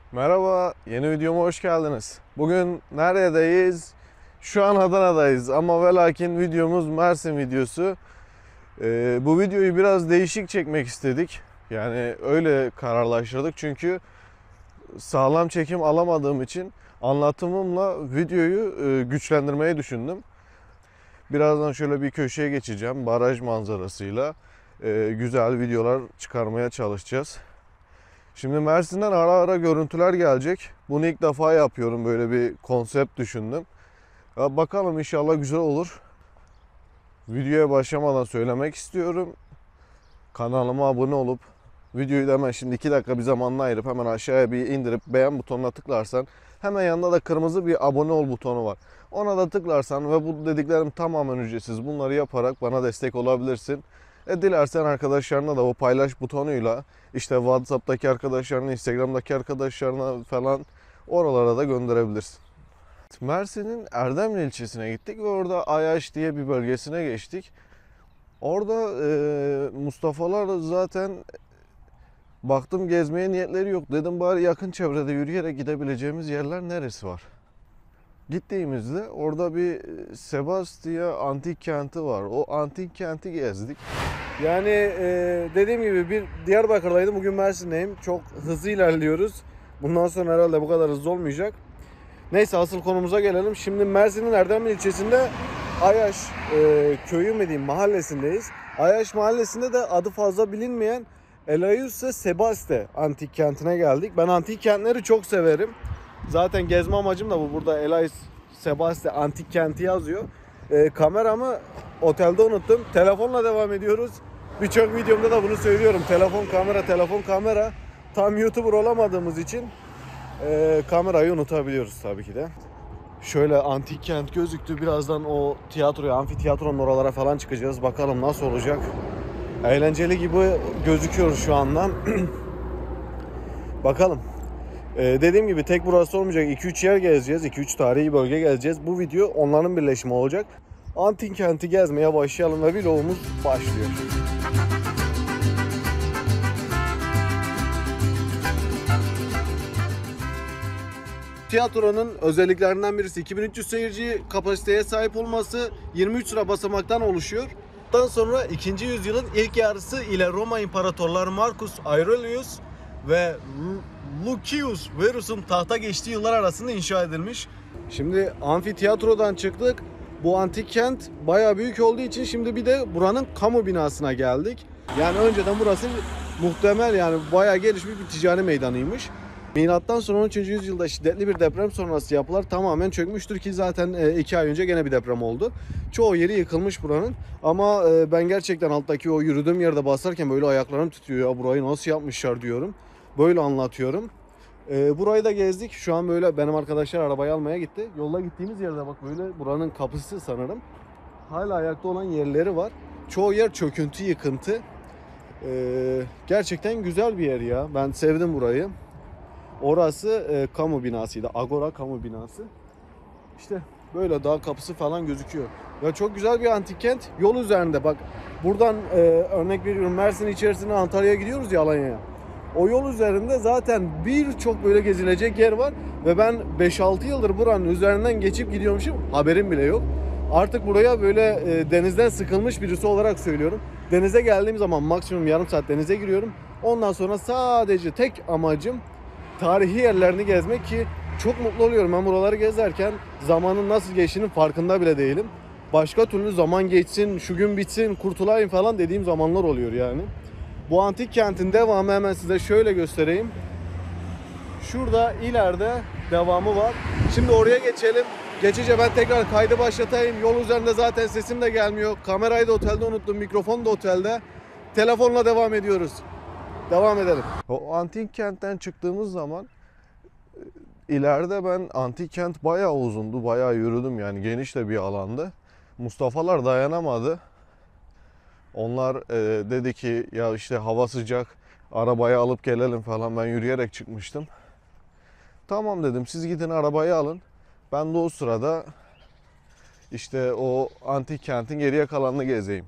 Merhaba, yeni videoma hoş geldiniz. Bugün neredeyiz? Şu an Adana'dayız ama ve lakin videomuz Mersin videosu. Bu videoyu biraz değişik çekmek istedik. Yani öyle kararlaştırdık çünkü sağlam çekim alamadığım için anlatımımla videoyu güçlendirmeyi düşündüm. Birazdan şöyle bir köşeye geçeceğim baraj manzarasıyla. Güzel videolar çıkarmaya çalışacağız. Şimdi Mersin'den ara ara görüntüler gelecek. Bunu ilk defa yapıyorum. Böyle bir konsept düşündüm. Ya bakalım inşallah güzel olur. Videoya başlamadan söylemek istiyorum. Kanalıma abone olup videoyu da hemen şimdi 2 dakika bir zamanla ayırıp hemen aşağıya bir indirip beğen butonuna tıklarsan hemen yanında da kırmızı bir abone ol butonu var. Ona da tıklarsan ve bu dediklerim tamamen ücretsiz. Bunları yaparak bana destek olabilirsin. Dilersen arkadaşlarına da o paylaş butonuyla işte WhatsApp'taki arkadaşlarına, Instagram'daki arkadaşlarına falan oralara da gönderebilirsin. Mersin'in Erdemli ilçesine gittik ve orada Ayaş diye bir bölgesine geçtik. Orada Mustafa'lar zaten baktım gezmeye niyetleri yok. Dedim bari yakın çevrede yürüyerek gidebileceğimiz yerler neresi var? Gittiğimizde orada bir Sebastia antik kenti var. O antik kenti gezdik. Yani dediğim gibi bir Diyarbakır'daydım. Bugün Mersin'deyim. Çok hızlı ilerliyoruz. Bundan sonra herhalde bu kadar hızlı olmayacak. Neyse asıl konumuza gelelim. Şimdi Mersin'in Erdemli ilçesinde Ayaş köyü mü diyeyim mahallesindeyiz. Ayaş mahallesinde de adı fazla bilinmeyen Elaius'e Sebaste antik kentine geldik. Ben antik kentleri çok severim. Zaten gezme amacım da bu. Burada Elaius Sebaste antik kenti yazıyor. Kameramı otelde unuttum. Telefonla devam ediyoruz. Birçok videomda da bunu söylüyorum. Telefon kamera. Tam YouTuber olamadığımız için kamerayı unutabiliyoruz tabii ki de. Şöyle antik kent gözüktü. Birazdan o tiyatroya, amfiteyatronun oralara falan çıkacağız. Bakalım nasıl olacak. Eğlenceli gibi gözüküyor şu andan. Bakalım. Dediğim gibi tek burası olmayacak. 2-3 yer gezeceğiz. 2-3 tarihi bölge gezeceğiz. Bu video onların birleşimi olacak. Antik kenti gezmeye başlayalım ve vlogumuz başlıyor. Tiyatronun özelliklerinden birisi 2300 seyirci kapasiteye sahip olması, 23 sıra basamaktan oluşuyor. Daha sonra 2. yüzyılın ilk yarısı ile Roma imparatorları Marcus Aurelius ve Lucius Verus'un tahta geçtiği yıllar arasında inşa edilmiş. Şimdi amfiteyatrodan çıktık. Bu antik kent bayağı büyük olduğu için şimdi bir de buranın kamu binasına geldik. Yani önceden burası muhtemel yani bayağı gelişmiş bir ticari meydanıymış. Milattan sonra 13. yüzyılda şiddetli bir deprem sonrası yapılar tamamen çökmüştür ki zaten 2 ay önce gene bir deprem oldu. Çoğu yeri yıkılmış buranın ama ben gerçekten alttaki o yürüdüğüm yerde basarken böyle ayaklarım titriyor ya burayı nasıl yapmışlar diyorum. Böyle anlatıyorum. Burayı da gezdik. Şu an böyle benim arkadaşlar arabayı almaya gitti. Yolda gittiğimiz yerde bak böyle buranın kapısı sanırım. Hala ayakta olan yerleri var. Çoğu yer çöküntü, yıkıntı. Gerçekten güzel bir yer ya. Ben sevdim burayı. Orası kamu binasıydı. Agora kamu binası. İşte böyle dağ kapısı falan gözüküyor. Ya çok güzel bir antik kent. Yol üzerinde bak. Buradan örnek veriyorum Mersin içerisine Antalya'ya gidiyoruz ya Alanya'ya. O yol üzerinde zaten birçok böyle gezilecek yer var. Ve ben 5-6 yıldır buranın üzerinden geçip gidiyormuşum. Haberim bile yok. Artık buraya böyle denizden sıkılmış birisi olarak söylüyorum. Denize geldiğim zaman maksimum yarım saat denize giriyorum. Ondan sonra sadece tek amacım tarihi yerlerini gezmek ki çok mutlu oluyorum. Ben buraları gezerken zamanın nasıl geçtiğinin farkında bile değilim. Başka türlü zaman geçsin, şu gün bitsin, kurtulayım falan dediğim zamanlar oluyor yani. Bu antik kentin devamı hemen size şöyle göstereyim. Şurada ileride devamı var. Şimdi oraya geçelim. Geçince ben tekrar kaydı başlatayım. Yol üzerinde zaten sesim de gelmiyor. Kamerayı da otelde unuttum, mikrofonu da otelde. Telefonla devam ediyoruz. Devam edelim. O antik kentten çıktığımız zaman ileride ben antik kent bayağı uzundu. Bayağı yürüdüm yani geniş de bir alandı. Mustafa'lar dayanamadı. Onlar dedi ki ya işte hava sıcak arabayı alıp gelelim falan ben yürüyerek çıkmıştım. Tamam dedim siz gidin arabayı alın. Ben de o sırada işte o antik kentin geriye kalanını gezeyim.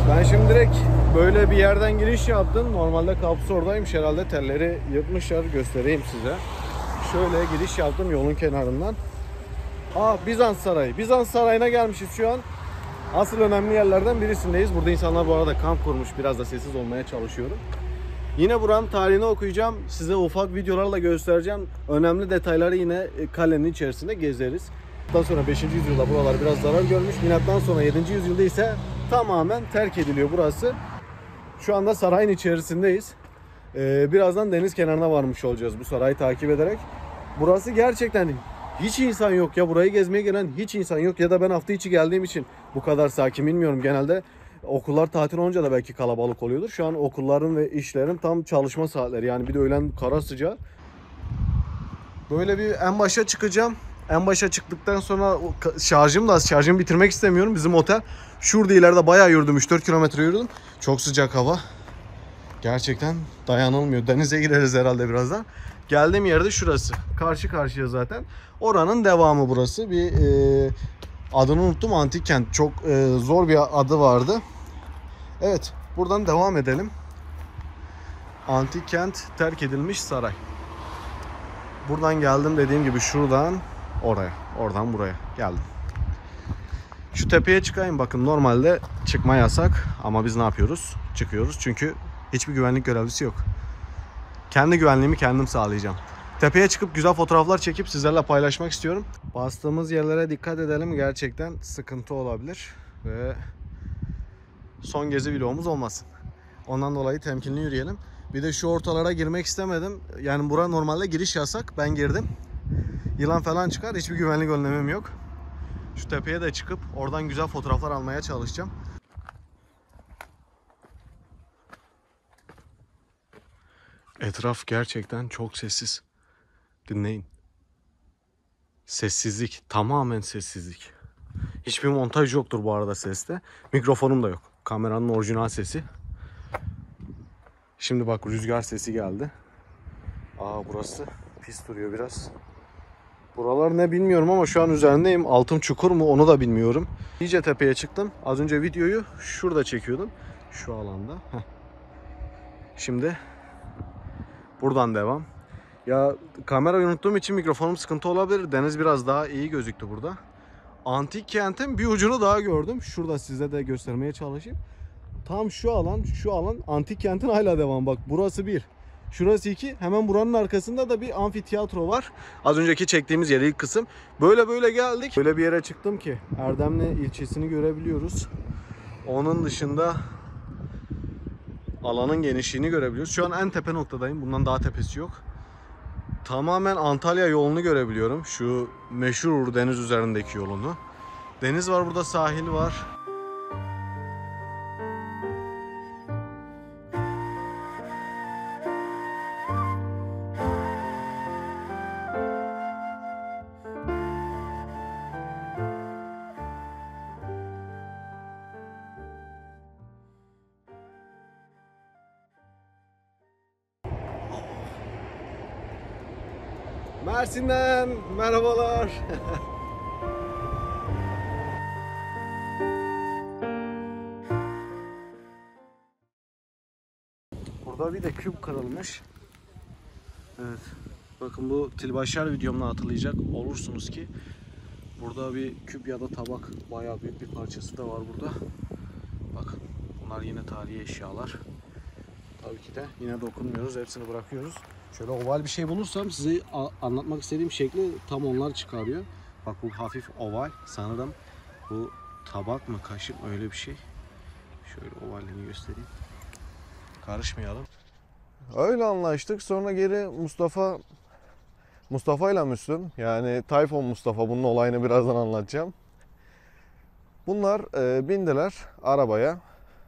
Ben şimdi direkt böyle bir yerden giriş yaptım. Normalde kapısı oradaymış, herhalde telleri yırtmışlar. Göstereyim size. Şöyle giriş yaptım yolun kenarından. Bizans Sarayı. Bizans Sarayı'na gelmişiz şu an. Asıl önemli yerlerden birisindeyiz. Burada insanlar bu arada kamp kurmuş. Biraz da sessiz olmaya çalışıyorum. Yine buranın tarihini okuyacağım. Size ufak videolarla göstereceğim. Önemli detayları yine kalenin içerisinde gezeriz. Daha sonra 5. yüzyılda buralar biraz zarar görmüş. Milattan sonra 7. yüzyılda ise tamamen terk ediliyor burası. Şu anda sarayın içerisindeyiz. Birazdan deniz kenarına varmış olacağız bu sarayı takip ederek. Burası gerçekten hiç insan yok ya. Burayı gezmeye gelen hiç insan yok. Ya da ben hafta içi geldiğim için bu kadar sakin, bilmiyorum. Genelde okullar tatil olunca da belki kalabalık oluyordur. Şu an okulların ve işlerin tam çalışma saatleri. Yani bir de öğlen kara sıcağı. Böyle bir en başa çıkacağım. En başa çıktıktan sonra şarjım da az. Şarjımı bitirmek istemiyorum. Bizim otel şurada ileride bayağı yürüdüm. 3-4 kilometre yürüdüm. Çok sıcak hava. Gerçekten dayanılmıyor. Denize gireriz herhalde birazdan. Geldiğim yerde şurası. Karşı karşıya zaten. Oranın devamı burası. Bir adını unuttum. Antik kent. Çok zor bir adı vardı. Evet. Buradan devam edelim. Antik kent, terk edilmiş saray. Buradan geldim, dediğim gibi şuradan oraya. Oradan buraya geldim. Şu tepeye çıkayım. Bakın normalde çıkma yasak. Ama biz ne yapıyoruz? Çıkıyoruz. Çünkü hiçbir güvenlik görevlisi yok. Kendi güvenliğimi kendim sağlayacağım. Tepeye çıkıp güzel fotoğraflar çekip sizlerle paylaşmak istiyorum. Bastığımız yerlere dikkat edelim. Gerçekten sıkıntı olabilir. Ve son gezi vlogumuz olmasın. Ondan dolayı temkinli yürüyelim. Bir de şu ortalara girmek istemedim. Yani bura normalde giriş yasak. Ben girdim. Yılan falan çıkar. Hiçbir güvenlik önlemim yok. Şu tepeye de çıkıp oradan güzel fotoğraflar almaya çalışacağım. Etraf gerçekten çok sessiz. Dinleyin. Sessizlik. Tamamen sessizlik. Hiçbir montaj yoktur bu arada seste. Mikrofonum da yok. Kameranın orijinal sesi. Şimdi bak, rüzgar sesi geldi. Burası pis duruyor biraz. Buralar ne bilmiyorum ama şu an üzerindeyim. Altım çukur mu onu da bilmiyorum. İyice tepeye çıktım. Az önce videoyu şurada çekiyordum. Şu alanda. Şimdi buradan devam. Ya kamerayı unuttuğum için mikrofonum sıkıntı olabilir. Deniz biraz daha iyi gözüktü burada. Antik kentin bir ucunu daha gördüm. Şurada size de göstermeye çalışayım. Tam şu alan antik kentin hala devam. Bak burası 1. Şurası 2. Hemen buranın arkasında da bir amfiteyatro var. Az önceki çektiğimiz yer ilk kısım. Böyle geldik. Böyle bir yere çıktım ki Erdemli ilçesini görebiliyoruz. Onun dışında alanın genişliğini görebiliyoruz. Şu an en tepe noktadayım. Bundan daha tepesi yok. Tamamen Antalya yolunu görebiliyorum. Şu meşhur deniz üzerindeki yolunu. Deniz var burada, sahil var. Mersin'den merhabalar. Burada bir de küp kırılmış. Evet. Bakın bu Tilbaşar videomda hatırlayacak olursunuz ki burada bir küp ya da tabak, bayağı büyük bir parçası da var burada. Bakın bunlar yine tarihi eşyalar. Tabii ki de yine dokunmuyoruz, hepsini bırakıyoruz. Şöyle oval bir şey bulursam size anlatmak istediğim şekli tam onlar çıkarıyor. Bak bu hafif oval, sanırım bu tabak mı kaşık mı, öyle bir şey. Şöyle ovalini göstereyim. Karışmayalım. Öyle anlaştık. Sonra geri Mustafa ile Müslüm, yani Tayfun Mustafa, bunun olayını birazdan anlatacağım. Bunlar bindiler arabaya.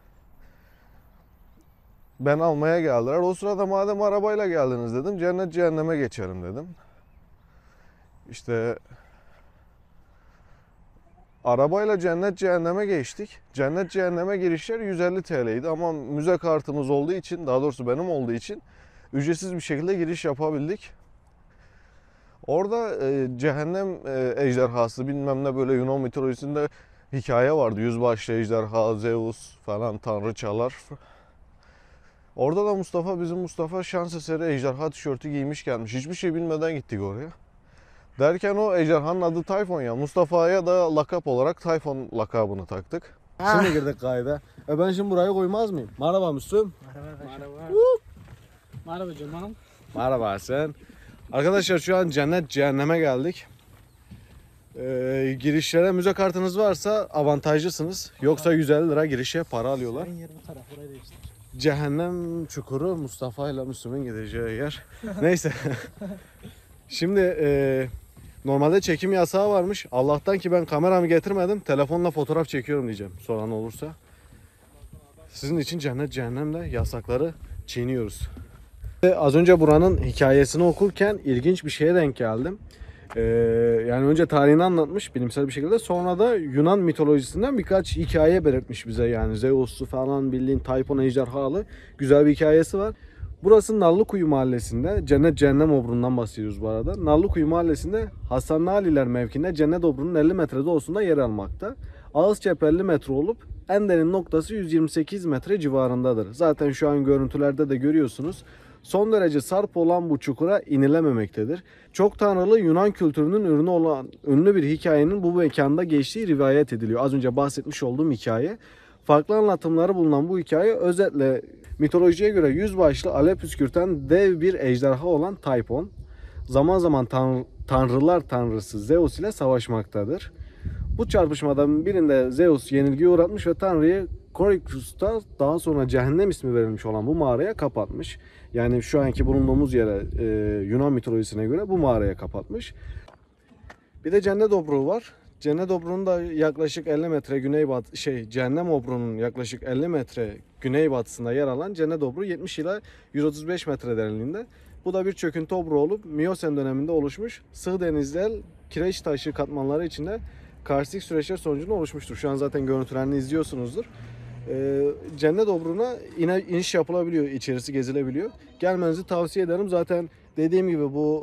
Ben almaya geldiler. O sırada madem arabayla geldiniz dedim, cennet cehenneme geçerim dedim. İşte arabayla cennet cehenneme geçtik. Cennet cehenneme girişler 150 TL'ydi ama müze kartımız olduğu için, daha doğrusu benim olduğu için ücretsiz bir şekilde giriş yapabildik. Orada cehennem ejderhası bilmem ne, böyle Yunan mitolojisinde hikaye vardı. Yüzbaşlı ejderha, Zeus falan tanrıçalar. Orada da bizim Mustafa şans eseri ejderha tişörtü giymiş gelmiş. Hiçbir şey bilmeden gittik oraya. Derken o ejderhanın adı Tayfun ya. Mustafa'ya da lakap olarak Tayfun lakabını taktık. Şimdi girdik kayda. Ben şimdi burayı koymaz mıyım? Merhaba Müslüm. Merhaba. Merhaba Cemal. Merhaba sen. Arkadaşlar şu an cennet cehenneme geldik. Girişlere müze kartınız varsa avantajlısınız. Yoksa 150 lira girişe para alıyorlar. Ben yer bu taraf, burayı değiştir. Cehennem çukuru Mustafa ile Müslüm'ün gideceği yer. Neyse. Şimdi normalde çekim yasağı varmış. Allah'tan ki ben kameramı getirmedim. Telefonla fotoğraf çekiyorum diyeceğim. Soran olursa. Sizin için cennet cehennemde yasakları çiğniyoruz. Az önce buranın hikayesini okurken ilginç bir şeye denk geldim. Yani önce tarihini anlatmış bilimsel bir şekilde. Sonra da Yunan mitolojisinden birkaç hikaye belirtmiş bize. Yani Zeus'lu falan bildiğin Tayfun ejderhalı güzel bir hikayesi var. Burası Nallıkuyu mahallesinde. Cennet Cehennem Obru'ndan bahsediyoruz bu arada. Nallıkuyu mahallesinde Hasanlı Aliler mevkinde Cennet Obru'nun 50 metre doğusunda yer almakta. Ağız çep 50 metre olup en derin noktası 128 metre civarındadır. Zaten şu an görüntülerde de görüyorsunuz. Son derece sarp olan bu çukura inilememektedir. Çok tanrılı Yunan kültürünün ürünü olan ünlü bir hikayenin bu mekanda geçtiği rivayet ediliyor. Az önce bahsetmiş olduğum hikaye. Farklı anlatımları bulunan bu hikaye özetle mitolojiye göre yüzbaşlı alev püskürten dev bir ejderha olan Tayfun, zaman zaman tanrılar tanrısı Zeus ile savaşmaktadır. Bu çarpışmadan birinde Zeus yenilgiye uğratmış ve tanrıyı Korykos'ta daha sonra cehennem ismi verilmiş olan bu mağaraya kapatmış. Yani şu anki bulunduğumuz yere Yunan mitolojisine göre bu mağaraya kapatmış. Bir de Cennet Obruğu var. Cennet Obruğu'nun da yaklaşık 50 metre Cehennem Obruğu'nun yaklaşık 50 metre güneybatısında yer alan Cennet Obruğu 70 ila 135 metre derinliğinde. Bu da bir çöküntü obruğu olup Miyosen döneminde oluşmuş sığ denizsel kireç taşı katmanları içinde karstik süreçler sonucunda oluşmuştur. Şu an zaten görüntülerini izliyorsunuzdur. Cennet Obruğu'na iniş yapılabiliyor, içerisi gezilebiliyor. Gelmenizi tavsiye ederim. Zaten dediğim gibi bu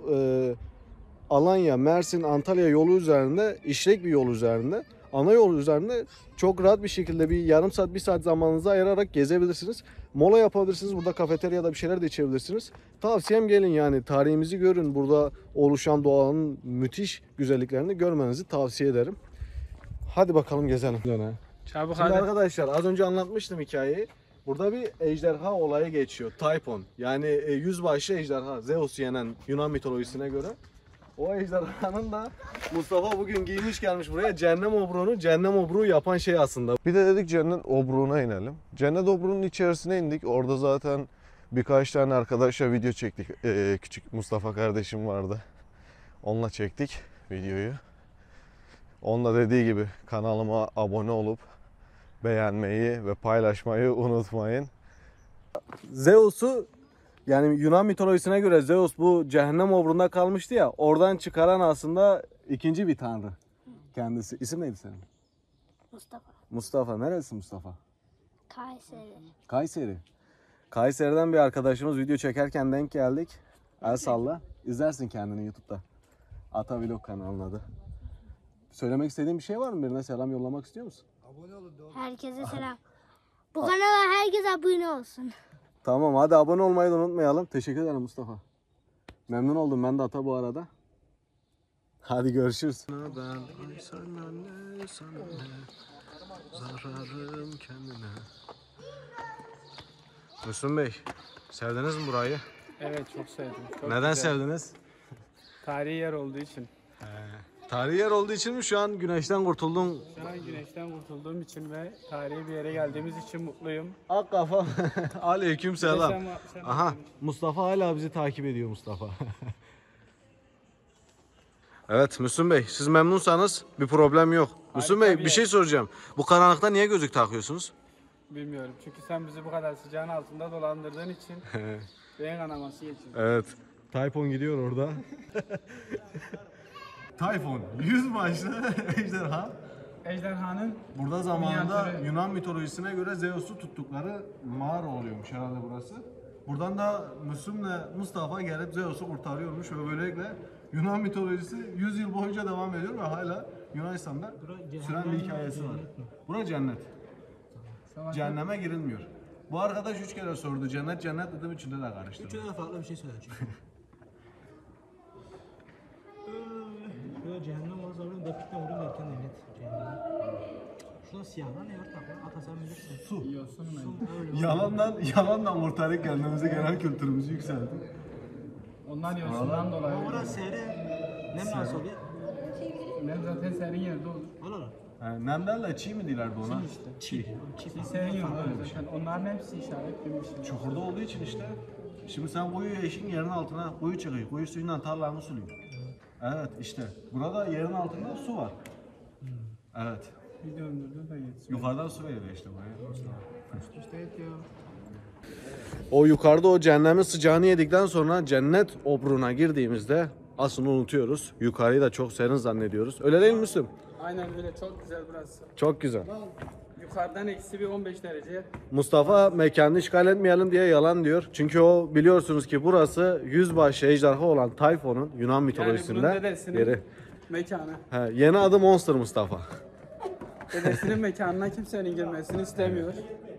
Alanya, Mersin, Antalya yolu üzerinde, işlek bir yol üzerinde, ana yol üzerinde çok rahat bir şekilde bir yarım saat, bir saat zamanınızı ayırarak gezebilirsiniz. Mola yapabilirsiniz. Burada kafeteryada bir şeyler de içebilirsiniz. Tavsiyem gelin yani tarihimizi görün. Burada oluşan doğanın müthiş güzelliklerini görmenizi tavsiye ederim. Hadi bakalım gezelim. Çabuk Şimdi hadi. arkadaşlar az önce anlatmıştım hikayeyi. Burada bir ejderha olayı geçiyor. Typhon. Yani yüzbaşı ejderha. Zeus yenen Yunan mitolojisine göre. O ejderhanın da Mustafa bugün giymiş gelmiş buraya. Cehennem obruğunu, cehennem obruğu yapan şey aslında. Bir de dedik cennet obruğuna inelim. Cennet obruğunun içerisine indik. Orada zaten birkaç tane arkadaşla video çektik. Küçük Mustafa kardeşim vardı. Onunla çektik videoyu. Onunla dediği gibi kanalıma abone olup beğenmeyi ve paylaşmayı unutmayın. Zeus'u yani Yunan mitolojisine göre Zeus bu cehennem obruğunda kalmıştı ya. Oradan çıkaran aslında ikinci bir tanrı kendisi. İsim neydi senin? Mustafa. Mustafa. Neresi Mustafa? Kayseri. Kayseri. Kayseri'den bir arkadaşımız video çekerken denk geldik. El salla. İzlersin kendini YouTube'da. Ata Vlog kanalının adı. Söylemek istediğin bir şey var mı? Birine selam yollamak istiyor musun? Herkese selam. Bu kanala herkes abone olsun. Tamam hadi abone olmayı da unutmayalım. Teşekkür ederim Mustafa. Memnun oldum ben de Ata bu arada. Hadi görüşürüz. Zararım kendine. Müslüm Bey, sevdiniz mi burayı? Evet çok sevdim. Çok Neden güzel. sevdiniz? Tarihi yer olduğu için. Tarihi yer olduğu için mi şu an güneşten kurtuldum? Şu an güneşten kurtulduğum için ve tarihi bir yere geldiğimiz için mutluyum. Ak kafa. Aleyküm selam. Sen Aha Mustafa hala bizi takip ediyor Mustafa. Evet Müslüm Bey siz memnunsanız bir problem yok. Müslüm Bey tabii. bir şey soracağım. Bu karanlıkta niye gözlük takıyorsunuz? bilmiyorum. Çünkü sen bizi bu kadar sıcağın altında dolandırdığın için beyin kanaması geçiyor. Evet. Tayfun gidiyor orada. Tayfun, yüzbaşlı ejderha. Ejderhanın Burada zamanında Minyatürü. Yunan mitolojisine göre Zeus'u tuttukları mağara oluyormuş herhalde burası. Buradan da Müslüm'le Mustafa gelip Zeus'u kurtarıyormuş ve böylelikle Yunan mitolojisi 100 yıl boyunca devam ediyor ve hala Yunanistan'da süren bir hikayesi var. Bura cennet. Cehenneme girilmiyor. Bu arkadaş 3 kere sordu. Cennet cennet dedim, üçünde de karıştırdı. Üçüne de farklı bir şey söyleyeceğim. Böyle cehennem var zaten depkitten vuruyor derken evet cehennem. Şurada siyahlar ne var takla? Ata sen bilirsin. Su. Yiyorsun mu? Yalandan ortalık kendimizi genel kültürümüzü yükselttik. Ondan yosundan dolayı. Ama burası serin. Ne nasıl oluyor? Ben zaten serin yerde olur. Allah. Nemlerle çiğ mi dilerdi ona? Çiğ. Serin yerde olur zaten. Onların hepsi işaretlenmiş. Çukurda olduğu için işte. Şimdi sen kuyuyu eşin yerin altına kuyu çıkıyor. Kuyu suyundan tarlanı suluyor. Evet işte. Burada yerin altında su var. Evet. Bir döndürdü de geçsin. Yukarıdan su veriyor işte buraya. İşte yetiyor. O yukarıda o cehennemin sıcağını yedikten sonra cennet obruğuna girdiğimizde aslında unutuyoruz. Yukarıyı da çok serin zannediyoruz. Öyle değil mi Müslüm? Aynen öyle, çok güzel burası. Çok güzel. Yukarıdan eksi bir 15 derece. Mustafa mekanını işgal etmeyelim diye yalan diyor. Çünkü o biliyorsunuz ki burası yüzbaşı ejderha olan Tayfon'un Yunan Yani bunun mitolojisinde dedesinin yeri. mekanı. He, yeni adı Monster Mustafa. Dedesinin mekanına kimsenin girmesini istemiyor.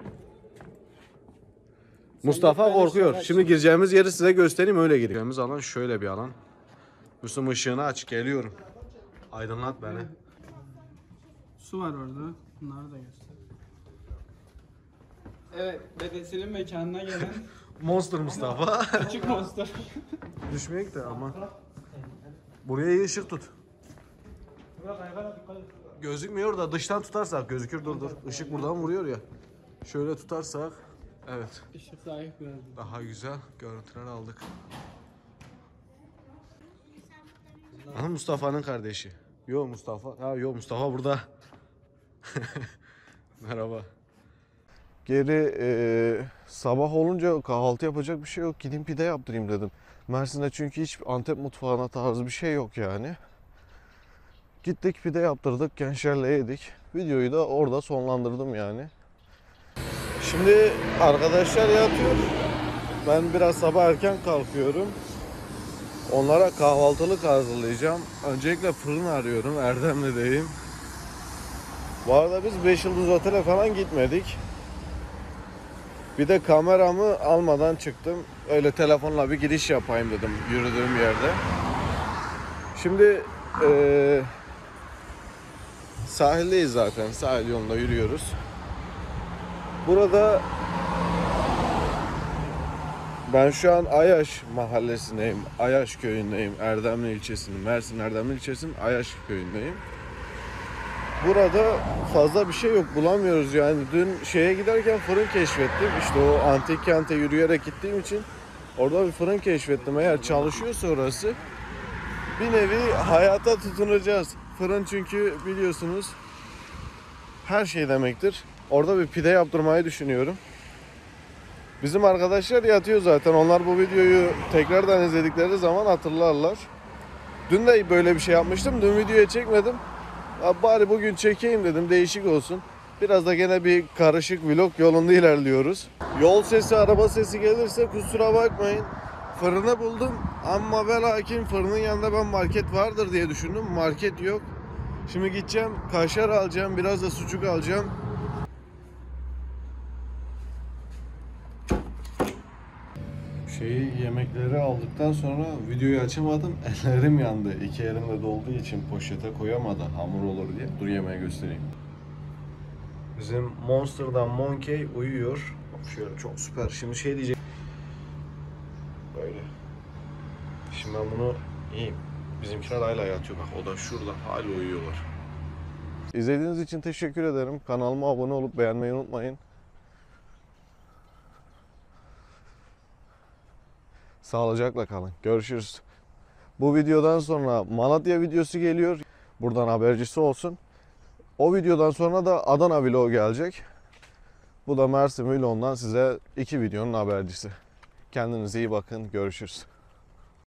Mustafa böyle korkuyor. şeyler- Şimdi gireceğimiz yeri size göstereyim, öyle gireceğimiz alan şöyle bir alan. Müslüm ışığını aç, geliyorum. Aydınlat beni. Su var orada. Bunları da göster. Evet, dedesinin mekanına gelen Monster Mustafa. küçük monster. Düşmeyek de ama. Buraya iyi ışık tut. Gözükmüyor da dıştan tutarsak gözükür, dur. Işık buradan vuruyor ya. Şöyle tutarsak, evet. Işık zayıf biraz. Daha güzel görüntüler aldık. Aha, Mustafa'nın kardeşi. Yo Mustafa. Ha yo, Mustafa burada. Merhaba. Geri sabah olunca kahvaltı yapacak bir şey yok. Gideyim pide yaptırayım dedim. Mersin'de çünkü hiç Antep mutfağına tarzı bir şey yok yani. Gittik pide yaptırdık, gençlerle yedik. Videoyu da orada sonlandırdım yani. Şimdi arkadaşlar yatıyor. Ben biraz sabah erken kalkıyorum. Onlara kahvaltılık hazırlayacağım. Öncelikle fırın arıyorum. Erdemli'deyim. Bu arada biz 5 yıldız otele falan gitmedik. Bir de kameramı almadan çıktım. Öyle telefonla bir giriş yapayım dedim yürüdüğüm yerde. Şimdi sahildeyiz zaten. Sahil yolunda yürüyoruz. Burada ben şu an Ayaş mahallesindeyim. Ayaş köyündeyim. Erdemli ilçesinin, Mersin Erdemli ilçesinin Ayaş köyündeyim. Burada fazla bir şey yok, bulamıyoruz yani. Dün şeye giderken fırın keşfettim. İşte o antik kente yürüyerek gittiğim için orada bir fırın keşfettim. Eğer çalışıyorsa orası bir nevi hayata tutunacağız. Fırın çünkü biliyorsunuz her şey demektir. Orada bir pide yaptırmayı düşünüyorum. Bizim arkadaşlar yatıyor zaten. Onlar bu videoyu tekrardan izledikleri zaman hatırlarlar. Dün de böyle bir şey yapmıştım. Dün videoya çekmedim. Ya bari bugün çekeyim dedim, değişik olsun. Biraz da gene bir karışık vlog yolunda ilerliyoruz. Yol sesi, araba sesi gelirse kusura bakmayın. Fırını buldum ama ve lakin fırının yanında ben market vardır diye düşündüm. Market yok. Şimdi gideceğim, kaşar alacağım, biraz da sucuk alacağım. Yemekleri aldıktan sonra videoyu açamadım. Ellerim yandı. İki elimde dolduğu için poşete koyamadım. Hamur olur diye. Dur yemeği göstereyim. Bizim Monster'dan Monkey uyuyor. Bak şöyle çok süper. Şimdi şey diyecek. Böyle. Şimdi ben bunu yiyeyim. Bizimkiler hala yatıyor. Bak o da şurada. Hala uyuyorlar. İzlediğiniz için teşekkür ederim. Kanalıma abone olup beğenmeyi unutmayın. Sağlıcakla kalın. Görüşürüz. Bu videodan sonra Malatya videosu geliyor. Buradan habercisi olsun. O videodan sonra da Adana vlogu gelecek. Bu da Mersin vlogundan size 2 videonun habercisi. Kendinize iyi bakın. Görüşürüz.